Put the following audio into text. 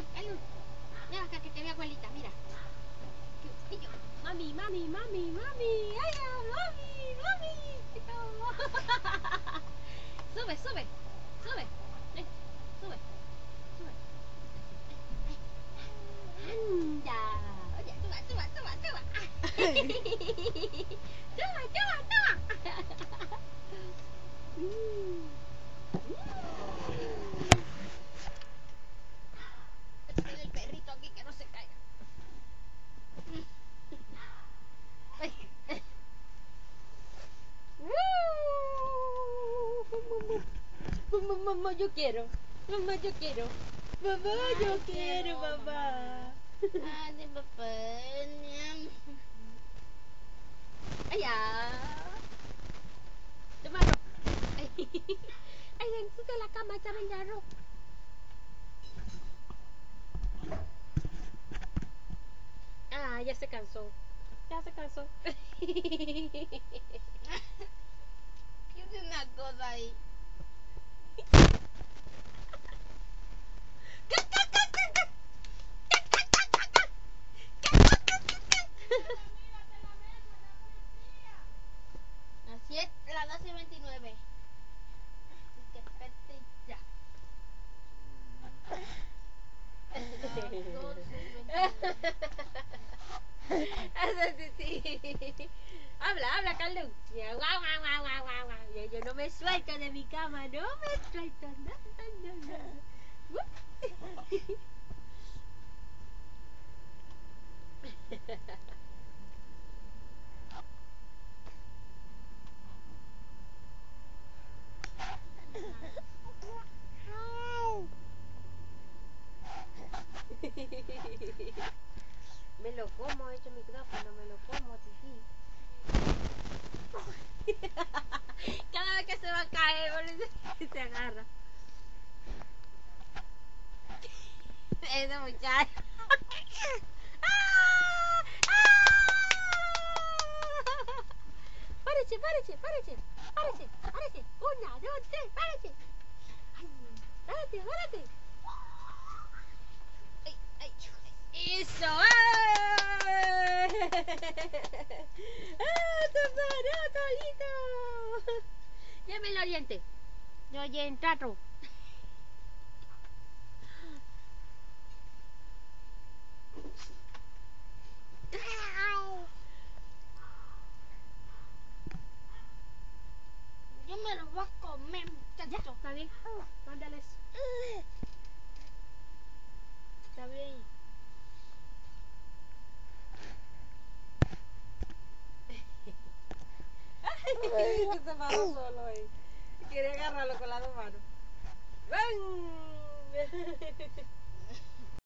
Calum. Ven acá que te vea abuelita, mira. Y yo, mami, mami, mami, mami. Ay, mami, mami. Sube, sube, sube. Ven, sube, sube. Anda. Oye, suba, suba, suba, suba. Suba, suba, suba. El perrito aquí que no se caiga. Mamá, yo quiero. Mamá, yo quiero. Mamá, yo quiero, mamá. Ay, papá. Ay, ya. Tómalo. Ay, dentro de la cama, ya ven la ropa. Ah, ya se cansó. Ya se cansó. Tiene una cosa ahí. Así es, las 12:29. Así que vete ya. Sí. Habla, Calum. Guau, guau, guau, guau, guau, guau. Yo no me suelto de mi cama, no me suelto. No. Me lo como, este micrófono, me lo como, tití. Cada vez que se va a caer, se agarra. Ese muchacho. Párese. 1, 2, 3, párese. Párate. Ay. Eso. Todo lindo. Llévenlo al oriente. Yo ya entrato. Yo me lo voy a comer, muchacho. Ya, está bien. Mándales. Está bien. Ay, se paró solo ahí. Quería agarrarlo con las 2 manos. ¡Ven!